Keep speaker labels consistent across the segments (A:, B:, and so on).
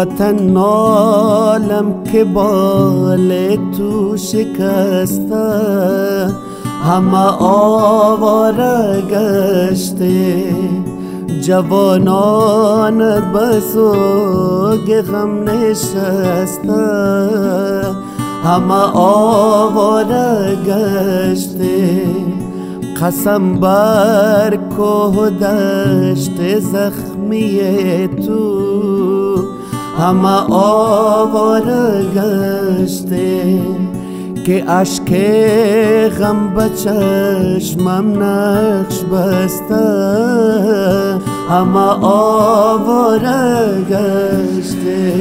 A: وطن نالم که بال تو شکسته، همه آواره گشته، جوانانت بسوگ غم نشسته، همه آواره گشته، قسم بر کوه دشت زخمی تو، همه آواره گشته، که اشک غم به چشمم نقش بسته، همه آواره گشته.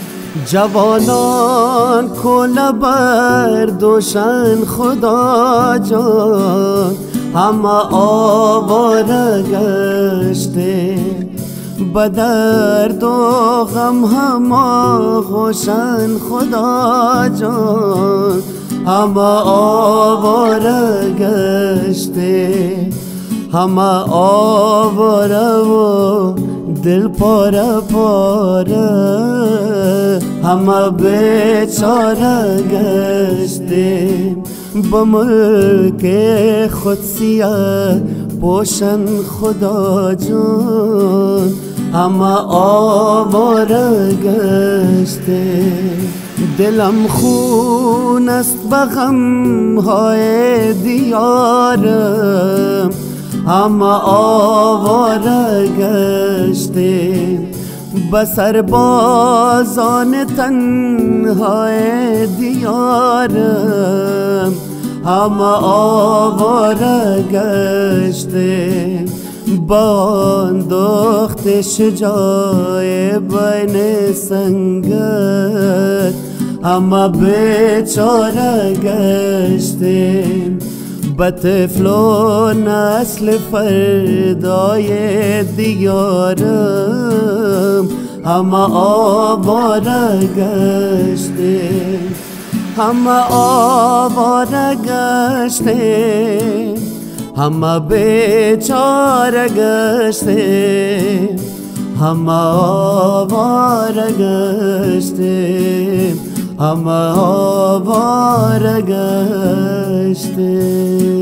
A: جوانان کوله بردوشن خدا جان، همه آواره گشته، به درد و غم همه خوشن خدا جان، همه آواره گشته، همه آواره و دل پاره پاره، همه بیچاره گشته، به ملک خود سیاه پوشن خدا جان، همه آواره گشته. دلم خون است به غم های دیارم، همه آواره گشته، به سربازان تنهای دیارم، همه آواره گشته، با دخت شجاع بین سنگر، همه بیچاره گشته، به طفل و نسل فردای دیارم، همه آواره گشته، همه آواره گشته، همه بیچاره گشته، همه آواره گشته، همه آواره گشته.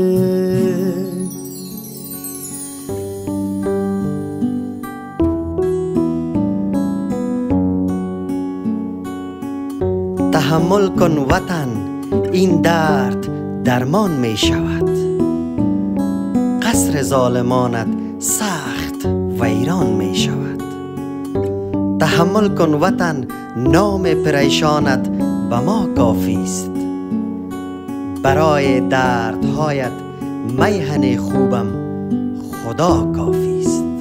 B: تحمل کن وطن، این درد درمان می شود، قصر ظالمانت سخت ویران می شود. تحمل کن وطن، نام پریشانت به ما کافی است، برای دردهایت میهن خوبم خدا کافی است.